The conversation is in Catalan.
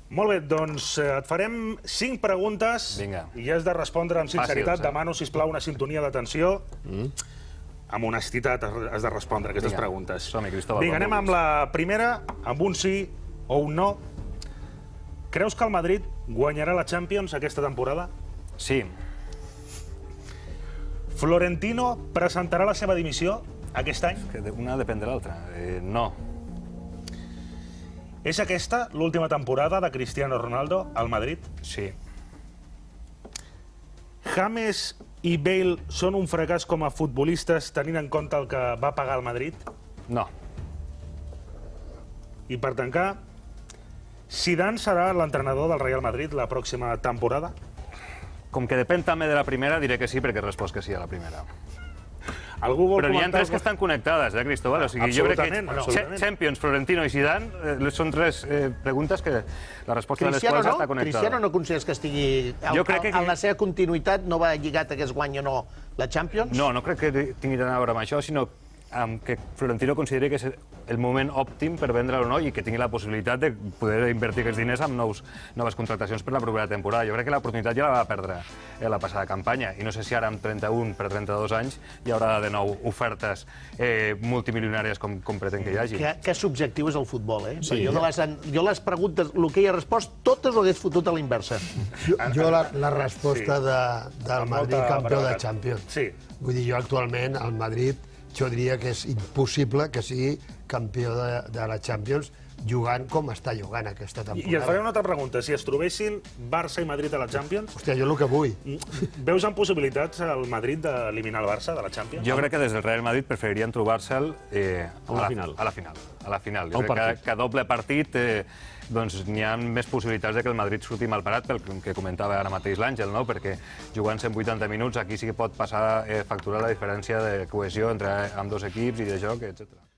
Molt bé, doncs et farem 5 preguntes i ja has de respondre amb sinceritat. Demano, sisplau, una sintonia d'atenció. Amb honestitat has de respondre aquestes preguntes. Vinga, anem amb la primera, amb un sí o un no. Creus que el Madrid guanyarà la Champions aquesta temporada? Sí. Florentino presentarà la seva dimissió aquest any? Una depèn de l'altra. No. És aquesta l'última temporada de Cristiano Ronaldo al Madrid? Sí. James i Bale són un fracàs com a futbolistes tenint en compte el que va pagar el Madrid? No. I per tancar, Zidane serà l'entrenador del Real Madrid la pròxima temporada? Com que depèn també de la primera, diré que sí, perquè he respost que sí a la primera. Algú vol Però n'hi ha comentar... tres que estan connectades, Cristóbal? O sigui, jo crec que Champions, Florentino i Zidane són tres preguntes que la resposta de les quals està connectada. Cristiano no consideres que estigui... En la seva continuïtat no va lligat a que es guanyi o no la Champions? No, no crec que tingui a veure amb això, sinó que Florentino consideri que és el moment òptim per vendre-lo o no i que tingui la possibilitat de poder invertir aquests diners en noves contractacions per la propera temporada. Jo crec que l'oportunitat ja la va perdre la passada campanya i no sé si ara amb 31 per 32 anys hi haurà de nou ofertes multimilionàries com pretén que hi hagi. Que subjectiu és el futbol, eh? Jo les preguntes, el que hi ha respost, totes ho hagués fotut a la inversa. Jo la resposta del Madrid campió de Champions. Vull dir, jo actualment al Madrid jo diria que és impossible que sigui campió de la Champions jugant com està jugant aquesta temporada. I et faré una altra pregunta. Si es trobessin Barça i Madrid a la Champions... Hòstia, jo el que vull. Veus en possibilitats al Madrid d'eliminar el Barça de la Champions? Jo crec que des del Real Madrid preferirien trobar-se'l a la final. Jo crec que a doble partit n'hi ha més possibilitats que el Madrid surti malparat pel que comentava ara mateix l'Àngel, perquè jugant 180 minuts aquí sí que pot passar facturar la diferència de cohesió entre ambdós equips i de joc, etc.